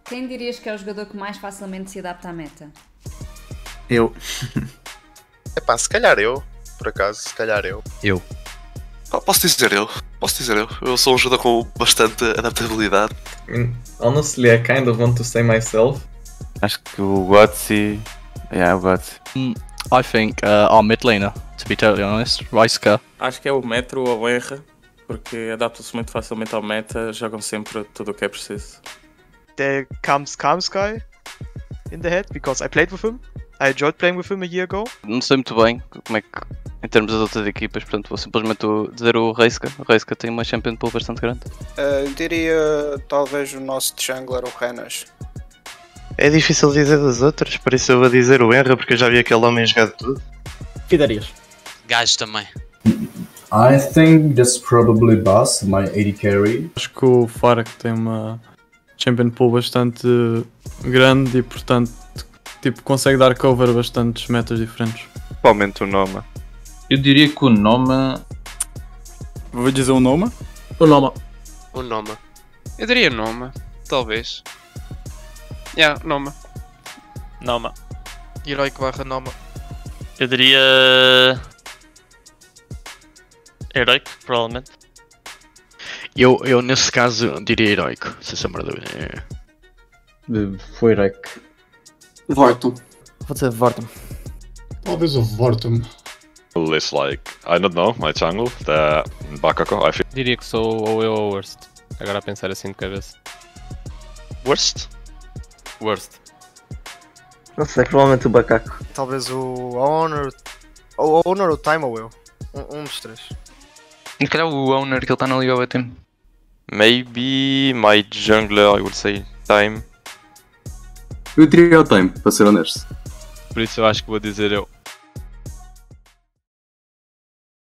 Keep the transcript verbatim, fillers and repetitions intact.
Quem dirias que é o jogador que mais facilmente se adapta à meta? Eu. Epá, se calhar eu, por acaso, se calhar eu. Eu. Oh, posso dizer eu, posso dizer eu. Eu sou um jogador com bastante adaptabilidade. Honestly, I kind of want to say myself. Acho que o Götze. Yeah, o Götze. I think uh, our mid laner, to be totally honest. Reiska. Acho que é o Metro ou o Enra, porque adaptam-se muito facilmente ao meta, jogam sempre tudo o que é preciso. There comes Kamsky in the head because I played with him. I enjoyed playing with him a year ago. Não sei muito bem como é que, em termos das outras equipas, portanto vou simplesmente dizer o Reiska. O Reiska tem uma champion pool bastante grande. Uh, eu diria talvez o nosso jungler, o Renas. É difícil dizer das outras, por isso eu vou dizer o Enra, porque eu já vi aquele homem jogar de tudo. Que darias? Gajo também. I think that's probably Bass, my A D carry. Acho que o Farak tem uma champion pool bastante grande e portanto tipo, consegue dar cover a bastantes metas diferentes. Principalmente o Noma. Eu diria que o Noma... Vou dizer o Noma? O Noma. O Noma. Eu diria Noma, talvez. Yeah, Noma. Noma. Heroic barra Noma. Eu diria... Heroic, provavelmente. Eu, eu nesse caso diria Heroico, se essa merda é... Foi Heroic. Vortum. Vou dizer Vortum. Talvez o Vortum. It's like, I don't know, my jungle, the Bakako, I think. Diria que sou ou eu ou o Worst. Agora a pensar assim de cabeça. Worst? Worst. Não sei, provavelmente o Bacaco. Talvez o Owner. O Owner ou o Time ou eu. Um, um dos três. Se calhar o Owner que ele está na Liga O T. Maybe my jungler, I would say Time. Eu diria o Time, para ser honesto. Por isso eu acho que vou dizer eu.